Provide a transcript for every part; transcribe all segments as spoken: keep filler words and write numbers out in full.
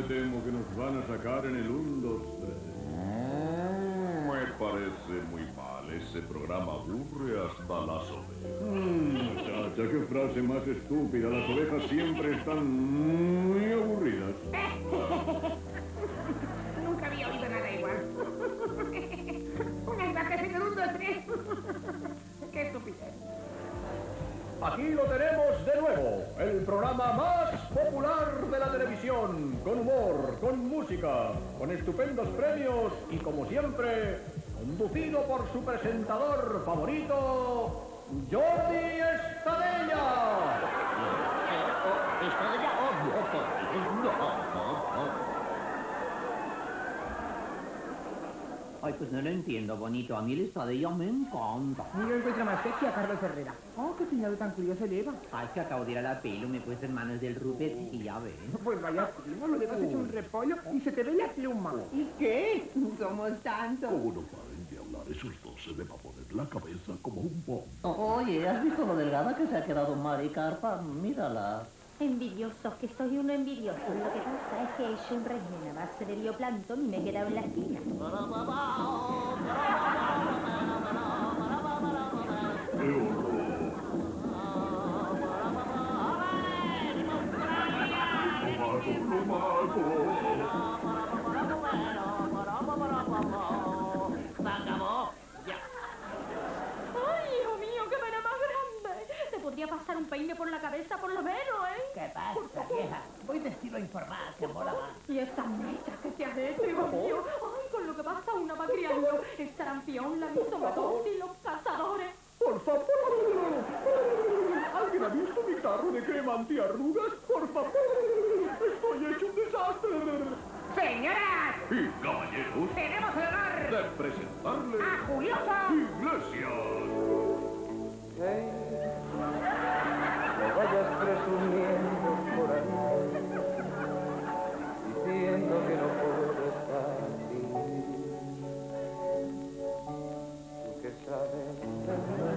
temo que nos van a sacar en el uno, dos, tres. Mm, me parece muy mal. Ese programa aburre hasta las ovejas. Mm, muchacha, qué frase más estúpida. Las ovejas siempre están muy aburridas. Nunca había oído nada igual. Unas vacas en el uno, dos, tres. Qué estupidez. Aquí lo tenemos de nuevo, el programa más popular de la televisión, con humor, con música, con estupendos premios y, como siempre, conducido por su presentador favorito, Jordi Estadella. ¿Estadella? Oh, no, no, no, no. Ay, pues no lo entiendo, bonito. A mí el Estadella me encanta. Yo encuentro más sexy a Carlos Herrera. Oh, qué peinado tan curioso lleva. Ay, que acabo de ir a la pelo, me he puesto en manos del Rupert y ya ves. Pues vaya primo, lo llevas hecho un repollo y se te ve la pluma. ¿Y qué? Somos tantos. Como no paren de hablar esos dos, se me va a poner la cabeza como un bombo. Oye, ¿has visto lo delgada que se ha quedado Mari Carpa? Mírala. Envidiosos, que soy uno envidioso. Lo que pasa es que he hecho un régimen a base de bioplancton y me he quedado en la esquina. ¡Ay, hijo mío, qué pena más grande! Te podría pasar un peine por la cabeza por lo menos, ¿eh? ¿Qué pasa, vieja? Voy de estilo informal, que mola más. Y estas mechas que te has hecho, hijo mío. Ay, con lo que pasa una va criando. El sarampión, la mitomatosis y los cazadores. Por favor. ¿Alguien ha visto mi tarro de crema antiarrugas? Por favor. Estoy hecho un desastre. ¡Señoras! Y caballeros, ¡Tenemos el honor de presentarles a Juliosa! Iglesias. Hey, no vayas presumiendo por ahí, diciendo que no puedo estar aquí. Tú que sabes de mí.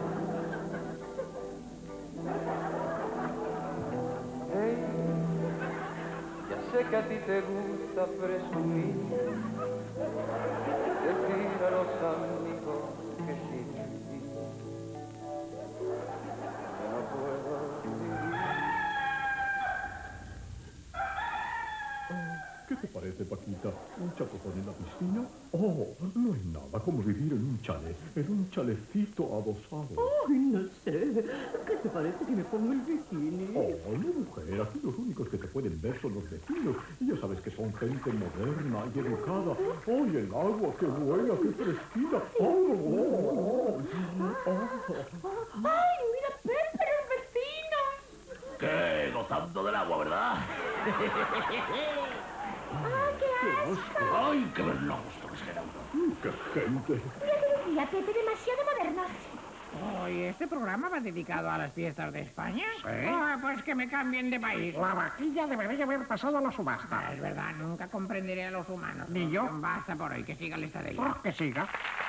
Hey, ya sé que a ti te gusta presumir, decir a los amigos que sí. ¿Qué te parece, Paquita? ¿Un chapuzón en la piscina? Oh, no hay nada como vivir en un chalet, en un chalecito adosado. Ay, no sé. ¿Qué te parece que me pongo el bikini? Oh, no, mujer, aquí los únicos que te pueden ver son los vecinos. Y ya sabes que son gente moderna y educada. ¡Oh, y el agua, qué buena, qué fresquita! ¡Oh, oh, oh, oh! ¡Ay, mira, Pepe, los vecinos! ¿Qué? Gozando del agua, ¿verdad? ¡Ay, qué asco! ¡Ay, qué vernos! ¡Qué será uno! ¡Qué gente! Y a Pepe demasiado modernos. Oye, ¿este programa va dedicado a las fiestas de España? Sí. Ah, pues que me cambien de país. La vaquilla debería haber pasado a la subasta. Es verdad, nunca comprenderé a los humanos. Ni yo. Basta por hoy, que siga el Estadella. Que siga.